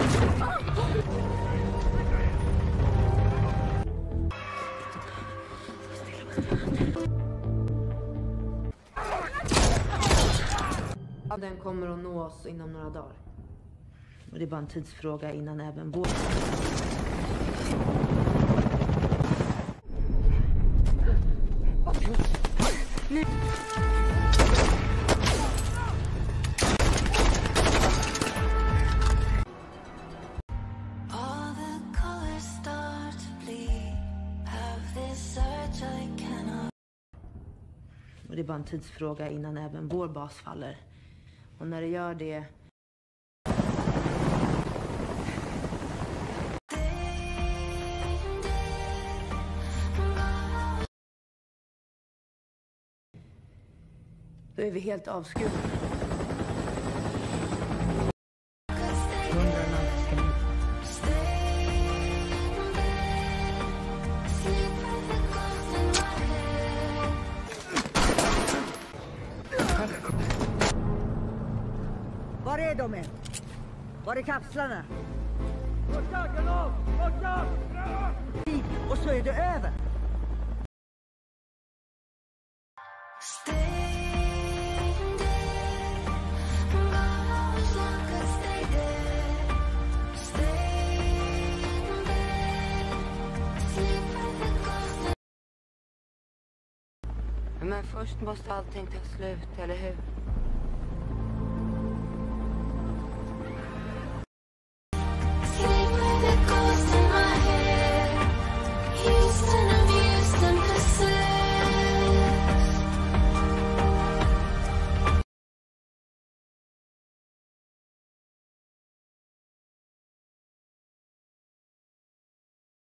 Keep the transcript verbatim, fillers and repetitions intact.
Den kommer att nå oss inom några dagar. Och det är bara en tidsfråga innan även vår... Nu... Och det är bara en tidsfråga innan även vår bas faller. Och när det gör det... Då är vi helt avskurna. Var är de är? Var är kapslarna? Borta, kanon! Borta! Och så är det över. Men först måste allting ta slut, eller hur?